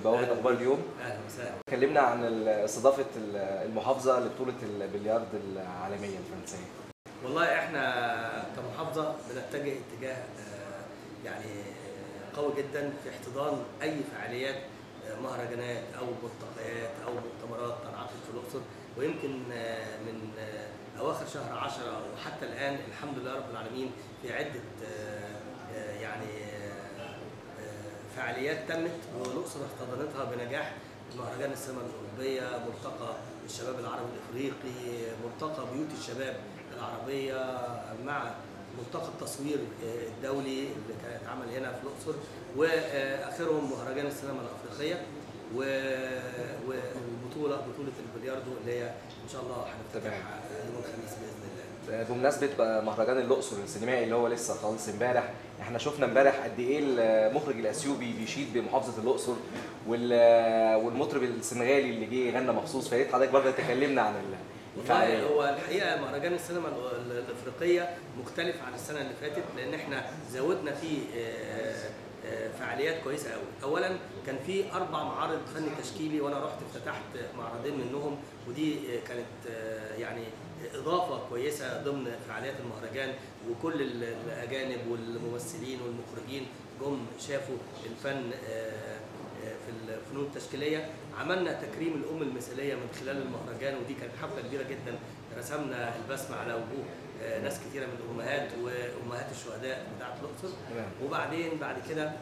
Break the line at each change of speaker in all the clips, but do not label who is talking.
ببوابة أخبار اليوم.
اهلا وسهلا.
اتكلمنا عن استضافة المحافظة لبطولة البلياردو العالمية الفرنسية.
والله احنا كمحافظة بنتجه اتجاه يعني قوي جدا في احتضان اي فعاليات مهرجانات او ملتقيات او مؤتمرات تنعقد في الاقصر، ويمكن من اواخر شهر 10 وحتى الان الحمد لله رب العالمين في عدة يعني فعاليات تمت والاقصر احتضنتها بنجاح. مهرجان السينما الاوروبيه، ملتقى الشباب العربي الافريقي، ملتقى بيوت الشباب العربيه، مع ملتقى التصوير الدولي اللي كان اتعمل هنا في الاقصر، واخرهم مهرجان السينما الافريقيه والبطوله بطوله البلياردو اللي هي ان شاء الله هنفتتحها يوم الخميس باذن الله.
بمناسبة مهرجان الأقصر السينمائي اللي هو لسه خالص امبارح، احنا شفنا امبارح قد ايه المخرج الأثيوبي بيشيد بمحافظة الأقصر والمطرب السنغالي اللي جه يغنى مخصوص، فيا ريت حضرتك برضه تكلمنا عن الفعالية.
هو الحقيقه مهرجان السينما الافريقيه مختلف عن السنه اللي فاتت لان احنا زودنا فيه فعاليات كويسه قوي. اولا كان في 4 معارض فني تشكيلي وانا رحت افتتحت معرضين منهم، ودي كانت يعني اضافه كويسه ضمن فعاليات المهرجان، وكل الاجانب والممثلين والمخرجين جم شافوا الفن في الفنون التشكيليه. عملنا تكريم الام المثاليه من خلال المهرجان، ودي كانت حفله كبيره جدا، رسمنا البسمه على وجوه ناس كثيره من الامهات وامهات الشهداء بتاعه الاقصر. وبعدين بعد كده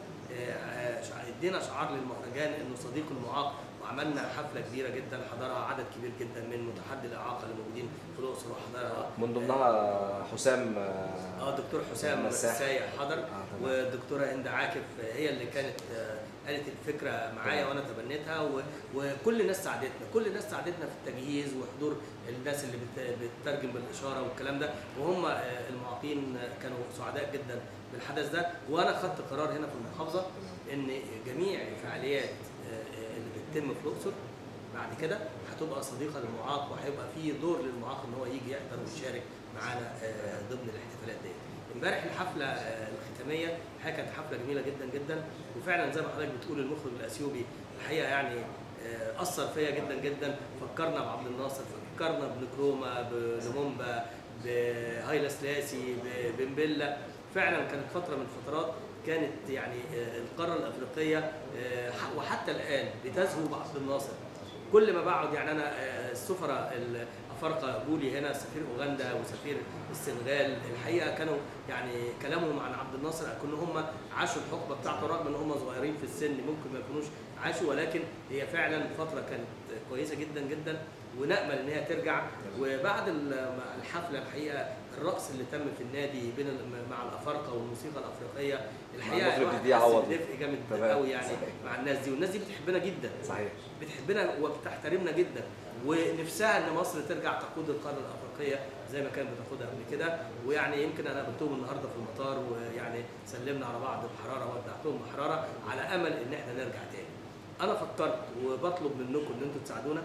ادينا شعار للمهرجان انه صديق المعاق، وعملنا حفله كبيره جدا حضرها عدد كبير جدا من متحدي الاعاقه اللي موجودين في الاقصر، وحضرها
من ضمنها حسام
دكتور حسام السايح حضر، والدكتوره هند عاكف هي اللي كانت قالت الفكره معايا وانا تبنيتها، وكل الناس ساعدتنا، كل الناس ساعدتنا في التجهيز وحضور الناس اللي بتترجم بالاشاره والكلام ده، وهم المعاقين كانوا سعداء جدا بالحدث ده. وانا خدت قرار هنا في المحافظه ان جميع الفعاليات اللي بتتم في الاقصر بعد كده هتبقى صديقه للمعاق، وهيبقى في دور للمعاق ان هو يجي يحضر ويشارك معانا ضمن الاحتفالات دي. امبارح الحفله الختاميه الحقيقه كانت حفله جميله جدا جدا، وفعلا زي ما حضرتك بتقول المخرج الاثيوبي الحقيقه يعني اثر فيا جدا جدا، فكرنا بعبد الناصر، فكرنا بنكروما، بلومومبا، بهايلا سلاسي، بمبيلا. فعلا كانت فتره من الفترات كانت يعني القاره الافريقيه وحتى الان بتزهو بعبد الناصر. كل ما بقعد يعني انا السفراء الافارقه جولي هنا، سفير اوغندا وسفير السنغال، الحقيقه كانوا يعني كلامهم عن عبد الناصر كأن هم عاشوا الحقبه بتاعته رغم ان هم صغيرين في السن، ممكن ما يكونوش عاشوا، ولكن هي فعلا فتره كانت كويسه جدا جدا، ونامل ان هي ترجع. وبعد الحفله الحقيقه الرقص اللي تم في النادي بين مع الافارقه والموسيقى الافريقيه الحقيقه دفء جامد قوي يعني مع الناس دي، والناس دي بتحبنا جدا.
صحيح،
بتحبنا وبتحترمنا جدا، ونفسها ان مصر ترجع تقود القاره الافريقيه زي ما كانت بتاخدها قبل كده. ويعني يمكن انا قابلتهم النهارده في المطار، ويعني سلمنا على بعض بحراره ودعتهم بحراره على امل ان احنا نرجع تاني. انا فكرت وبطلب منكم ان انتم تساعدونا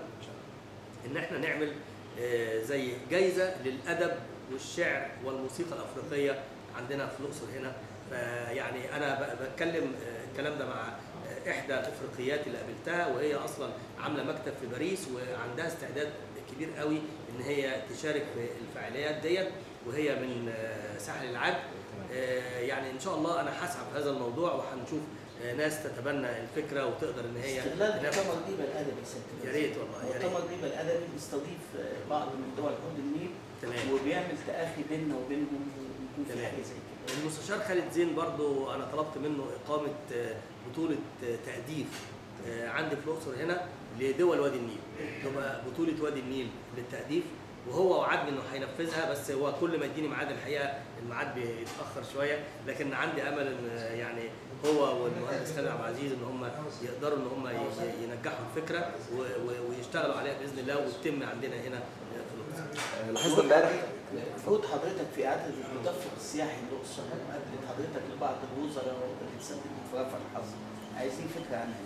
ان احنا نعمل زي جايزه للادب والشعر والموسيقى الافريقيه عندنا في الاقصر هنا. فيعني انا بتكلم الكلام ده مع احدى الافريقيات اللي قابلتها، وهي اصلا عامله مكتب في باريس وعندها استعداد كبير قوي ان هي تشارك في الفعاليات ديت، وهي من ساحل العاج. يعني ان شاء الله انا هسعى في هذا الموضوع، وهنشوف ناس تتبنى الفكره وتقدر ان هي
استغلال مؤتمر ديبا الادبي.
يا ريت والله، يا ريت.
مؤتمر ديبا الادبي بيستضيف بعض من دول حوض النيل، تمام، وبيعمل تآخي بيننا وبينهم، ويكون في حاجه زي كده.
المستشار خالد زين برضو انا طلبت منه اقامه بطوله تأديف عندي في الاقصر هنا لدول وادي النيل، تبقى بطوله وادي النيل للتأديف، وهو وعدني انه هينفذها، بس هو كل ما يديني ميعاد الحقيقه الميعاد بيتاخر شويه، لكن عندي امل ان يعني هو والمهندس خالد عبد العزيز ان هم يقدروا ان هم ينجحوا الفكره ويشتغلوا عليها باذن الله، وتتم عندنا هنا في الاقصر.
لاحظت امبارح
المفروض حضرتك في اعاده المدفق السياحي للاقصر قابلت حضرتك لبعض الوزراء ورئيسات المتوفى الحظ، عايزين فكره عنها.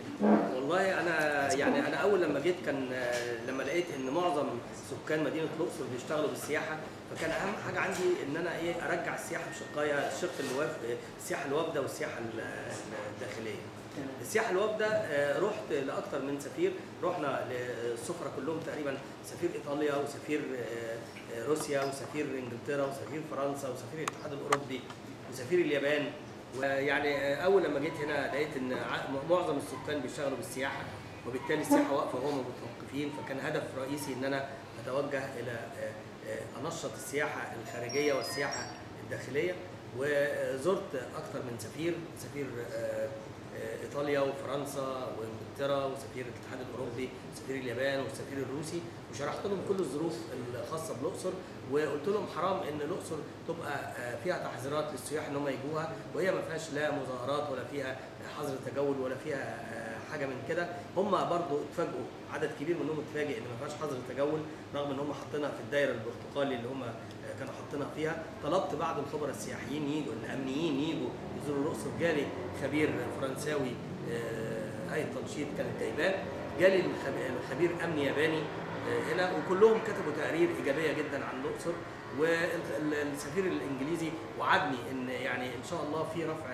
والله انا يعني انا اول لما جيت كان لما لقيت ان معظم سكان مدينه الاقصر بيشتغلوا بالسياحه، فكان اهم حاجه عندي ان انا ارجع السياحه بشقايا، الشق السياحه الوافده والسياحه الداخليه. السياحه الوافده رحت لاكثر من سفير، رحنا للسفراء كلهم تقريبا، سفير ايطاليا وسفير روسيا وسفير انجلترا وسفير فرنسا وسفير الاتحاد الاوروبي وسفير اليابان. ويعني اول لما جيت هنا لقيت ان معظم السكان بيشتغلوا بالسياحه، وبالتالي السياحه واقفه وهم متوقفين، فكان هدف رئيسي ان انا اتوجه الى انشط السياحه الخارجيه والسياحه الداخليه. وزرت اكثر من سفير ايطاليا وفرنسا وانجلترا وسفير الاتحاد الاوروبي وسفير اليابان والسفير الروسي، وشرحت لهم كل الظروف الخاصه بالاقصر، وقلت لهم حرام ان الاقصر تبقى فيها تحذيرات للسياح ان هم يجوها، وهي ما فيهاش لا مظاهرات ولا فيها حظر تجول ولا فيها حاجه من كده. هم برضو اتفاجئوا، عدد كبير منهم اتفاجئ ان ما فيهاش حظر تجول، رغم ان هم حاطينها في الدايره البرتقالي اللي هم كانوا حاطينها فيها. طلبت بعض الخبراء السياحيين يجوا، الامنيين يجوا يزوروا الاقصر، جالي خبير فرنساوي هيئه تنشيط كانت جايباه، جالي الخبير امني ياباني هنا، وكلهم كتبوا تقارير ايجابيه جدا عن الاقصر. والسفير الانجليزي وعدني ان يعني ان شاء الله في رفع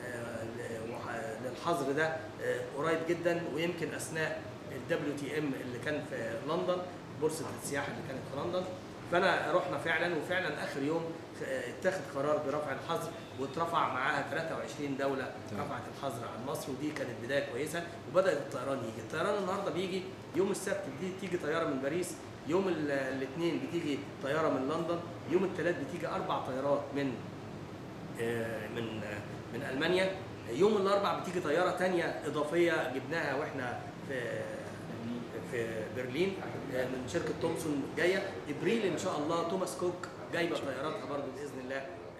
للحظر ده قريب جدا، ويمكن اثناء WTM اللي كان في لندن، بورصه السياحه اللي كانت في لندن. فانا رحنا فعلا، وفعلا اخر يوم اتخذ قرار برفع الحظر، واترفع معاها 23 دوله رفعت الحظر عن مصر، ودي كانت بدايه كويسه. وبدات الطيران يجي، الطيران النهارده بيجي يوم السبت بتيجي طياره من باريس، يوم الاثنين بتيجي طياره من لندن، يوم الثلاث بتيجي 4 طيارات من المانيا، يوم الاربع بتيجي طياره ثانيه اضافيه جبناها واحنا في برلين من شركه تومسون جايه. ابريل ان شاء الله توماس كوك جايبه طياراتها برضه باذن الله